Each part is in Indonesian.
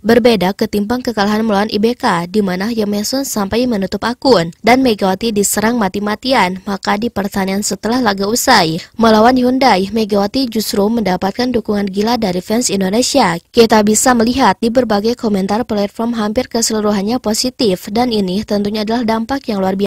Berbeda ketimbang kekalahan melawan IBK, di mana Yemesun sampai menutup akun, dan Megawati diserang mati-matian, maka di pertandingan setelah laga usai, melawan Hyundai, Megawati justru mendapatkan dukungan gila dari fans Indonesia. Kita bisa melihat di berbagai komentar platform hampir keseluruhannya positif, dan ini tentunya adalah dampak yang luar biasa.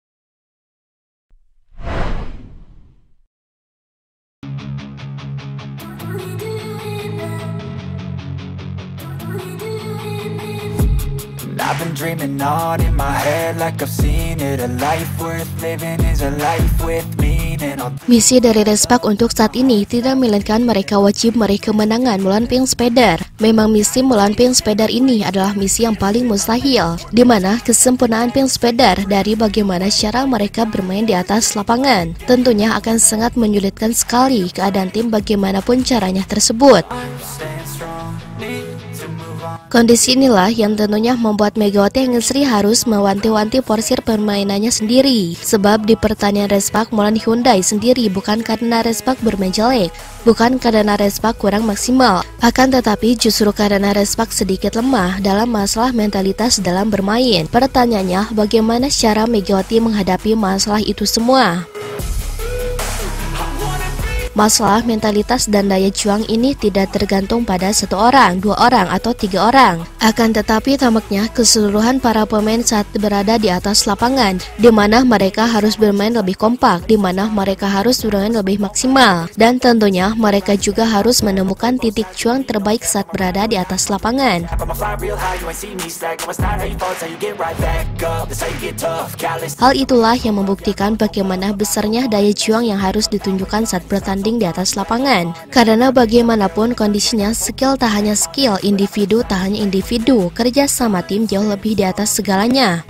I've been dreaming on in my head like I've seen it. A life worth living is a life with meaning. Misi dari Respak untuk saat ini tidak melainkan mereka wajib meraih kemenangan melawan Pink Spider. Memang misi melawan Pink Spider ini adalah misi yang paling mustahil, di mana kesempurnaan Pink Spider dari bagaimana cara mereka bermain di atas lapangan tentunya akan sangat menyulitkan sekali keadaan tim bagaimanapun caranya tersebut. Kondisi inilah yang tentunya membuat Megawati Angesri harus mewanti-wanti porsir permainannya sendiri. Sebab di pertandingan Respak melawan Hyundai sendiri bukan karena Respak bermain jelek, bukan karena Respak kurang maksimal, akan tetapi justru karena Respak sedikit lemah dalam masalah mentalitas dalam bermain. Pertanyaannya, bagaimana cara Megawati menghadapi masalah itu semua? Masalah mentalitas dan daya juang ini tidak tergantung pada satu orang, dua orang, atau tiga orang. Akan tetapi tampaknya keseluruhan para pemain saat berada di atas lapangan, di mana mereka harus bermain lebih kompak, di mana mereka harus bermain lebih maksimal, dan tentunya mereka juga harus menemukan titik juang terbaik saat berada di atas lapangan. Hal itulah yang membuktikan bagaimana besarnya daya juang yang harus ditunjukkan saat bertanding di atas lapangan. Karena bagaimanapun kondisinya, skill tak hanya skill, individu tak hanya individu, kerja sama tim jauh lebih di atas segalanya.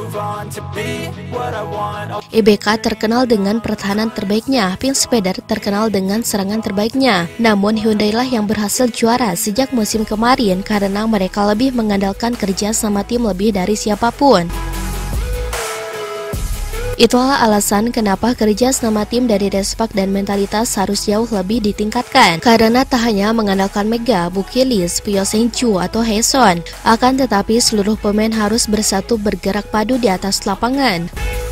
IBK terkenal dengan pertahanan terbaiknya, Pink Spider terkenal dengan serangan terbaiknya. Namun Hyundai lah yang berhasil juara sejak musim kemarin karena mereka lebih mengandalkan kerja sama tim lebih dari siapapun. Itulah alasan kenapa kerja sama tim dari Respak dan mentalitas harus jauh lebih ditingkatkan. Karena tak hanya mengandalkan Mega, Bukilis, Pyo Seng-chu, atau Haeson, akan tetapi seluruh pemain harus bersatu bergerak padu di atas lapangan.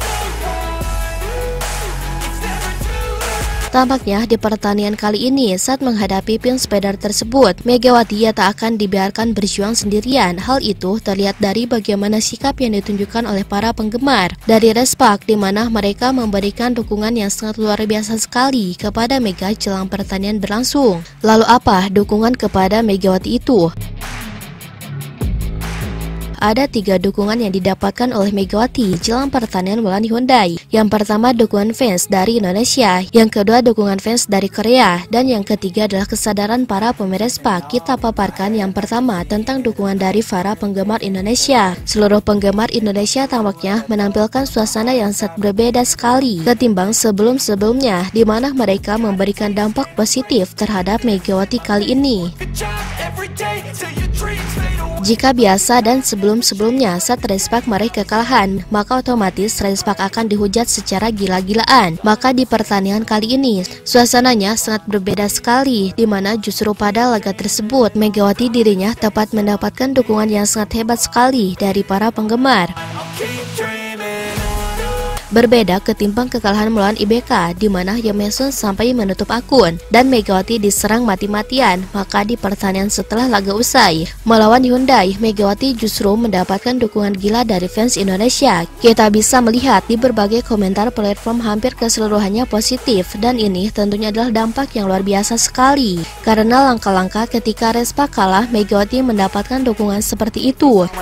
Tampaknya di pertandingan kali ini saat menghadapi Pink Spider tersebut, Megawati tak akan dibiarkan berjuang sendirian. Hal itu terlihat dari bagaimana sikap yang ditunjukkan oleh para penggemar dari Respak, di mana mereka memberikan dukungan yang sangat luar biasa sekali kepada Mega jelang pertandingan berlangsung. Lalu apa dukungan kepada Megawati itu? Ada 3 dukungan yang didapatkan oleh Megawati jelang pertandingan melawan Hyundai. Yang pertama dukungan fans dari Indonesia, yang kedua dukungan fans dari Korea, dan yang ketiga adalah kesadaran para pemain Respak. Kita paparkan yang pertama tentang dukungan dari para penggemar Indonesia. Seluruh penggemar Indonesia tampaknya menampilkan suasana yang sangat berbeda sekali ketimbang sebelum-sebelumnya, di mana mereka memberikan dampak positif terhadap Megawati kali ini. Jika biasa dan sebelum-sebelumnya saat Respak meraih kekalahan, maka otomatis Respak akan dihujat secara gila-gilaan. Maka di pertandingan kali ini, suasananya sangat berbeda sekali, di mana justru pada laga tersebut, Megawati dirinya dapat mendapatkan dukungan yang sangat hebat sekali dari para penggemar. Berbeda ketimbang kekalahan melawan IBK, di mana Yemesun sampai menutup akun, dan Megawati diserang mati-matian, maka di pertandingan setelah laga usai, melawan Hyundai, Megawati justru mendapatkan dukungan gila dari fans Indonesia. Kita bisa melihat di berbagai komentar platform hampir keseluruhannya positif, dan ini tentunya adalah dampak yang luar biasa sekali. Karena langkah-langkah ketika Respak kalah, Megawati mendapatkan dukungan seperti itu.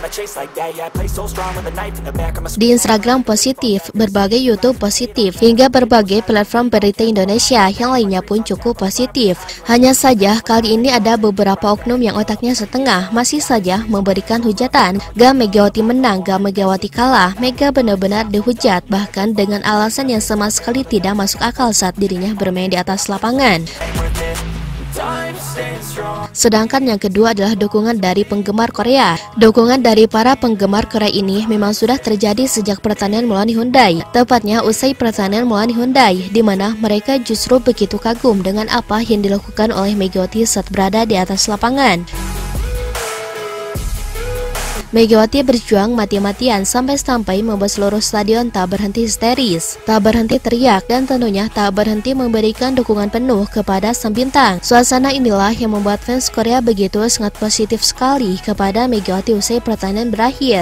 Di Instagram positif, berbagai YouTube positif, hingga berbagai platform berita Indonesia yang lainnya pun cukup positif. Hanya saja kali ini ada beberapa oknum yang otaknya setengah masih saja memberikan hujatan. Gak Megawati menang, gak Megawati kalah, Mega benar-benar dihujat, bahkan dengan alasan yang sama sekali tidak masuk akal saat dirinya bermain di atas lapangan. Sedangkan yang kedua adalah dukungan dari penggemar Korea. Dukungan dari para penggemar Korea ini memang sudah terjadi sejak pertandingan melawan Hyundai. Tepatnya usai pertandingan melawan Hyundai, di mana mereka justru begitu kagum dengan apa yang dilakukan oleh Megawati saat berada di atas lapangan. Megawati berjuang mati-matian sampai-sampai membuat seluruh stadion tak berhenti histeris, tak berhenti teriak, dan tentunya tak berhenti memberikan dukungan penuh kepada sang bintang. Suasana inilah yang membuat fans Korea begitu sangat positif sekali kepada Megawati usai pertandingan berakhir.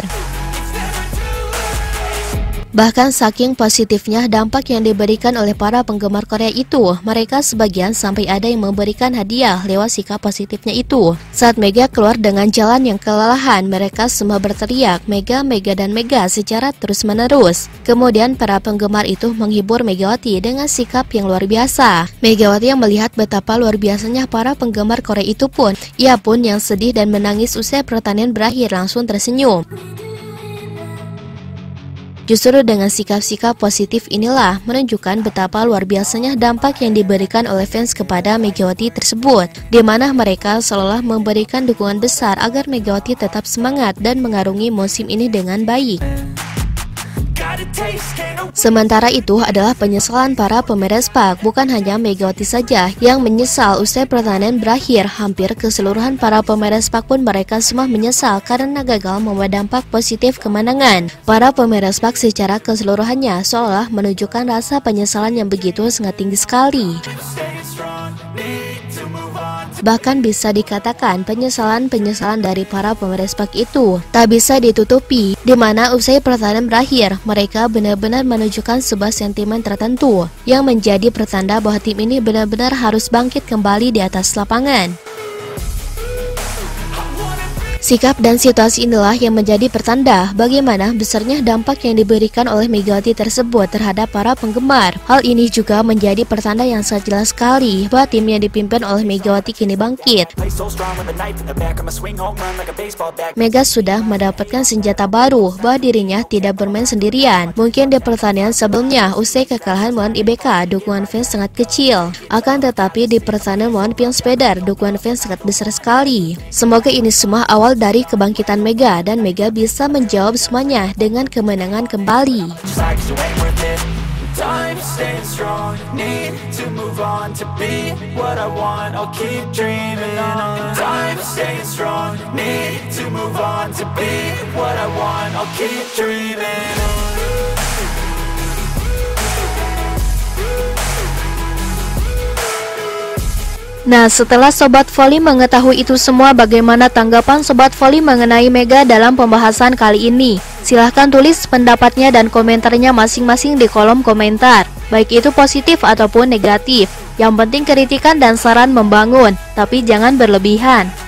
Bahkan saking positifnya dampak yang diberikan oleh para penggemar Korea itu, mereka sebagian sampai ada yang memberikan hadiah lewat sikap positifnya itu. Saat Mega keluar dengan jalan yang kelelahan, mereka semua berteriak Mega, Mega, dan Mega secara terus-menerus. Kemudian para penggemar itu menghibur Megawati dengan sikap yang luar biasa. Megawati yang melihat betapa luar biasanya para penggemar Korea itu pun, ia pun yang sedih dan menangis usai pertandingan berakhir langsung tersenyum. Justru dengan sikap-sikap positif inilah menunjukkan betapa luar biasanya dampak yang diberikan oleh fans kepada Megawati tersebut, di mana mereka seolah memberikan dukungan besar agar Megawati tetap semangat dan mengarungi musim ini dengan baik. Sementara itu adalah penyesalan para pemeres PAK, bukan hanya Megawati saja yang menyesal usai pertandingan berakhir. Hampir keseluruhan para pemeres PAK pun mereka semua menyesal karena gagal membawa dampak positif kemenangan. Para pemeres PAK secara keseluruhannya seolah menunjukkan rasa penyesalan yang begitu sangat tinggi sekali. Bahkan bisa dikatakan penyesalan dari para pemeres PAK itu tak bisa ditutupi, di mana usai pertandingan berakhir, mereka benar-benar menunjukkan sebuah sentimen tertentu yang menjadi pertanda bahwa tim ini benar-benar harus bangkit kembali di atas lapangan. Sikap dan situasi inilah yang menjadi pertanda bagaimana besarnya dampak yang diberikan oleh Megawati tersebut terhadap para penggemar. Hal ini juga menjadi pertanda yang sangat jelas sekali bahwa tim yang dipimpin oleh Megawati kini bangkit. Mega sudah mendapatkan senjata baru bahwa dirinya tidak bermain sendirian. Mungkin di pertandingan sebelumnya usai kekalahan melawan IBK, dukungan fans sangat kecil. Akan tetapi di pertandingan melawan Pyeongspeder, dukungan fans sangat besar sekali. Semoga ini semua awal dari kebangkitan Mega dan Mega bisa menjawab semuanya dengan kemenangan kembali. Nah, setelah Sobat Voli mengetahui itu semua, bagaimana tanggapan Sobat Voli mengenai Mega dalam pembahasan kali ini? Silahkan tulis pendapatnya dan komentarnya masing-masing di kolom komentar, baik itu positif ataupun negatif. Yang penting kritikan dan saran membangun, tapi jangan berlebihan.